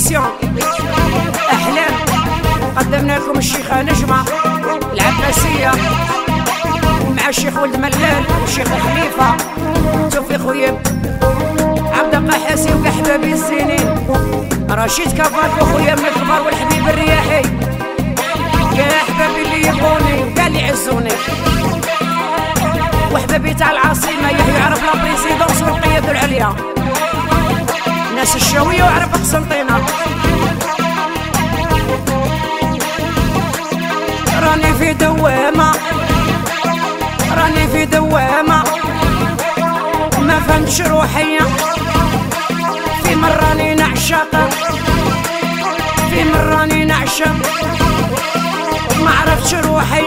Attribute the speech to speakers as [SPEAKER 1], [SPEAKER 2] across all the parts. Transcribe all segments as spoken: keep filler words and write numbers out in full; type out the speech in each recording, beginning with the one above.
[SPEAKER 1] ميسيون احلام قدمنا لكم الشيخه نجمه العباسيه مع الشيخ ولد ملال والشيخ خليفه توفيق ويب عبد القحاسي وكحبابي الزينين رشيد كفار وخويا من الكبار والحبيب الرياحي يا احبابي اللي يبوني وكاع اللي يعزوني وحبابي تاع العاصمه يحيى عرف لا بريزيدونس والقياده العليا ناس الشاويه وعرف قسنطينه راني في دوامه راني في دوامه ما فهمتش روحي في مرة راني نعشق في مرة راني نعشق ما عرفتش روحي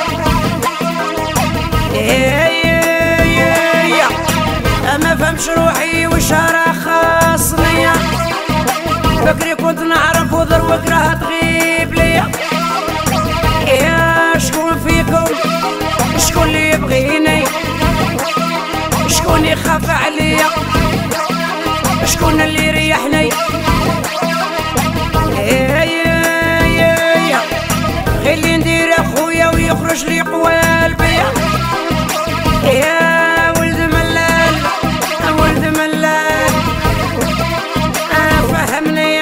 [SPEAKER 1] ما فهمتش روحي وش راه خاصني بكري كنت نعرف وذروك راه تغيب ليا يا شكون فيكم شكون اللي يبغيني شكون يخاف عليا شكون اللي يريحني غير اللي ندير اخويا ويخرج لي قوال بيا يا ولد ملال ولد ملال فهمني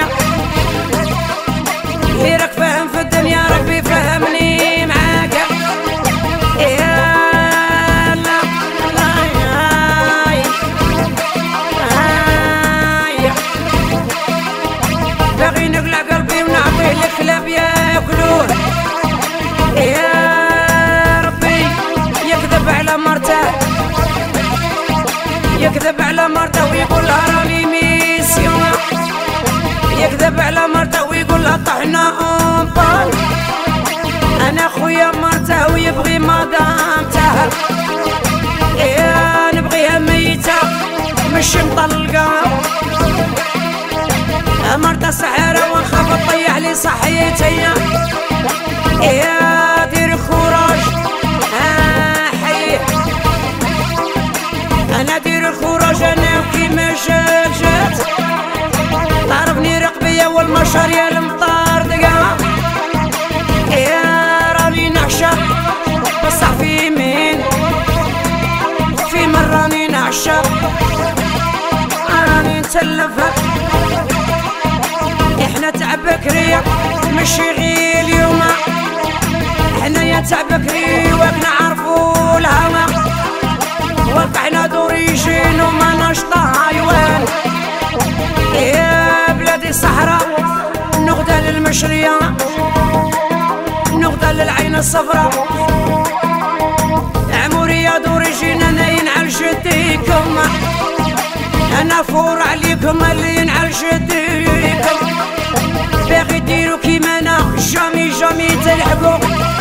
[SPEAKER 1] اللي راك فاهم في الدنيا ربي فهمني معاك يا لا لا باغي نقلع قلبي ونعطيه الكلاب ياكلوه يا ربي يكذب على مرته يكذب على مرته ويقول لها راني ميسيون يكذب على مرته ويقول لها طحنا امطال انا خويا مرته ويبغي مدامته يا نبغيها ميته مش مطلقه مرته سحره ونخاف تطيح لي صحيتي يا دير خراج ها حيه انا دير الخراج انا وكيما جات جات تعرفني رقبيه والمشار يا المطار دقا يا راني نعشق بصح في يمين في مرة راني نعشق راني نتلفها احنا تاع بكري ماشي غير اليوم حنايا تاع بكري وك نعرفو الهوى وقعنا دوريجين وما نشطا حيوان يا بلادي صحراء نغدا للمشرية نغدا للعين الصفراء عموري يا دوريجين انا ينعل جديكم انا فور عليكم اللي ينعل جديكم باغي ديرو كيما انا جامي جامي تلحقو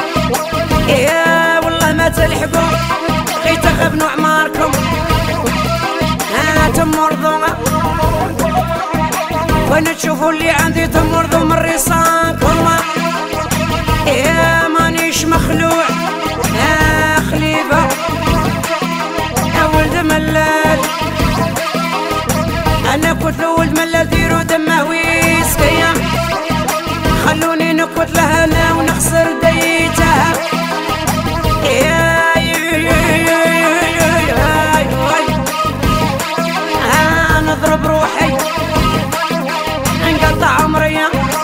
[SPEAKER 1] يا والله ما تلحقو غي تغبنو عماركم ها تمرضو وانا تشوفو اللي عندي تمرضو من ريصانكم يا مانيش مخلوع يا خليفة يا ولد ملال انا كنت ولد ملال ديرو دمه ويسكيا خلوني نكوت لها انا ونخسر ديتها يا نضرب روحي انقطع عمري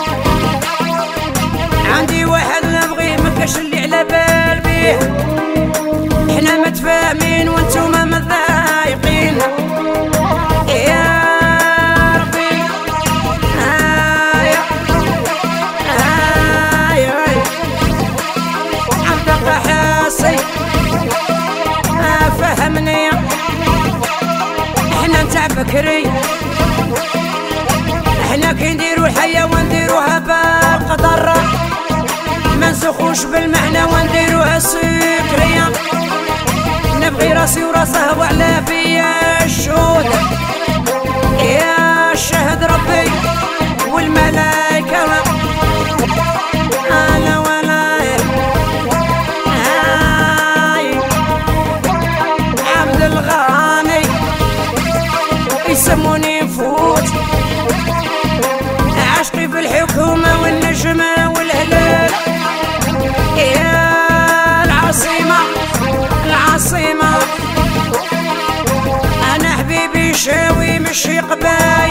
[SPEAKER 1] عندي واحد نبغيه مكاش اللي على بال بيه احنا متفاهمين وانتوما متضايقين يا ربي هايا هايا عبد القحاسي فهمني احنا نتاع بكري احنا كي نديرو الحياة ونديروها بالقدر ما نسخوش بالمعنى ونديروها سكرية نبغي راسي وراسه وعلى بيا الشهود يا شهد ربي والملايكة انا ولا هاي عبد الغاني يسموني نفوت عشت ماشي قبال